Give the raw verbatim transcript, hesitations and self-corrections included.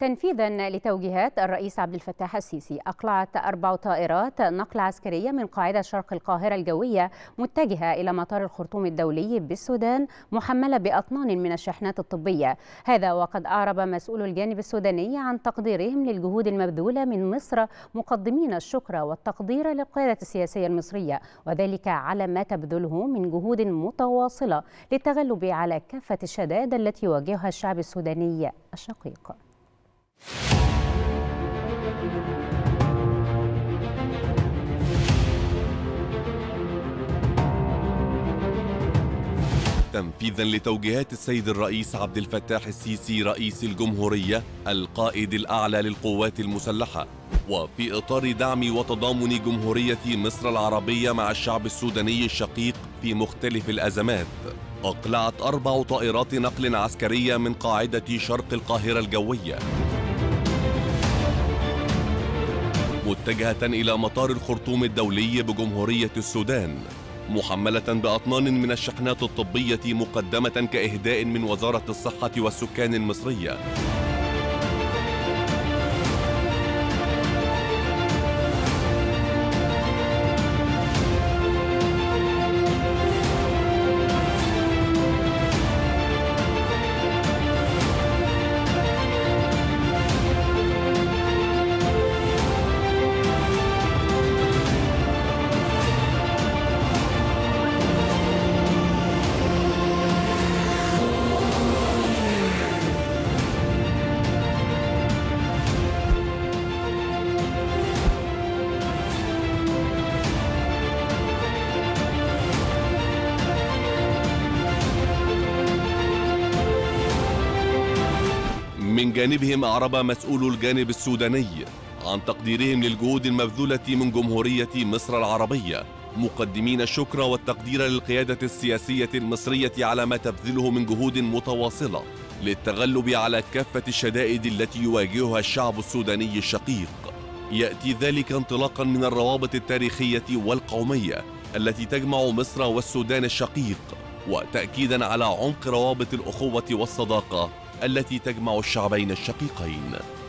تنفيذا لتوجيهات الرئيس عبد الفتاح السيسي، أقلعت أربع طائرات نقل عسكرية من قاعدة شرق القاهرة الجوية متجهة إلى مطار الخرطوم الدولي بالسودان محملة بأطنان من الشحنات الطبية. هذا وقد أعرب مسؤول الجانب السوداني عن تقديرهم للجهود المبذولة من مصر، مقدمين الشكر والتقدير للقيادة السياسية المصرية، وذلك على ما تبذله من جهود متواصلة للتغلب على كافة الشدائد التي يواجهها الشعب السوداني الشقيق. تنفيذا لتوجيهات السيد الرئيس عبد الفتاح السيسي رئيس الجمهورية القائد الأعلى للقوات المسلحة، وفي إطار دعم وتضامن جمهورية مصر العربية مع الشعب السوداني الشقيق في مختلف الأزمات، أقلعت أربع طائرات نقل عسكرية من قاعدة شرق القاهرة الجوية متجهة إلى مطار الخرطوم الدولي بجمهورية السودان، محملة بأطنان من الشحنات الطبية مقدمة كإهداء من وزارة الصحة والسكان المصرية. من جانبهم أعرب مسؤول الجانب السوداني عن تقديرهم للجهود المبذولة من جمهورية مصر العربية، مقدمين الشكر والتقدير للقيادة السياسية المصرية على ما تبذله من جهود متواصلة للتغلب على كافة الشدائد التي يواجهها الشعب السوداني الشقيق. يأتي ذلك انطلاقا من الروابط التاريخية والقومية التي تجمع مصر والسودان الشقيق، وتأكيدا على عمق روابط الأخوة والصداقة التي تجمع الشعبين الشقيقين.